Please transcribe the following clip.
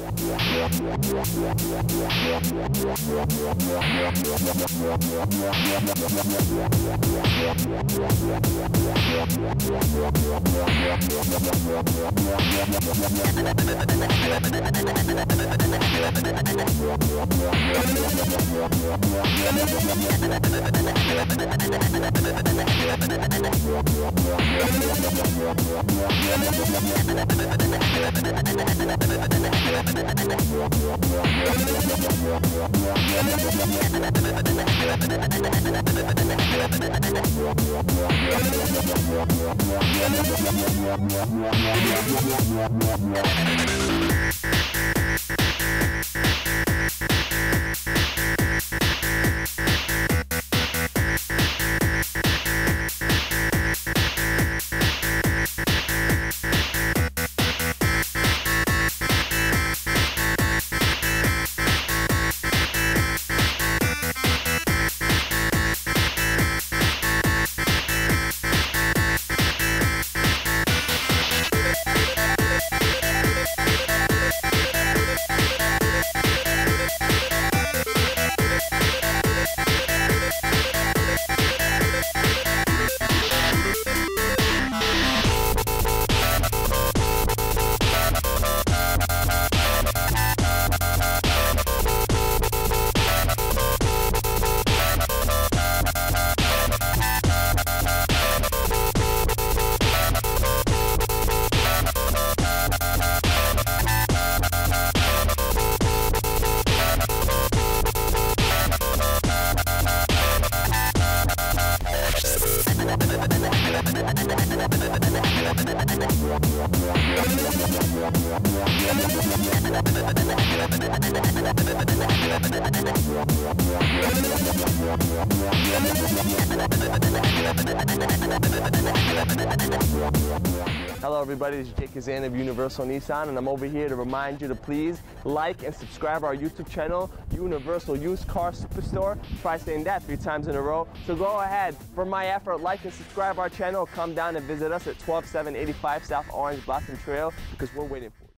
Hello everybody, this is Jake Kazan of Universal Nissan, and I'm over here to remind you to please like and subscribe our YouTube channel, Universal Used Car Superstore. Try saying that 3 times in a row. So go ahead, for my effort, like and subscribe our channel. Come down and visit us at 12785 South Orange Blossom Trail, because we're waiting for you.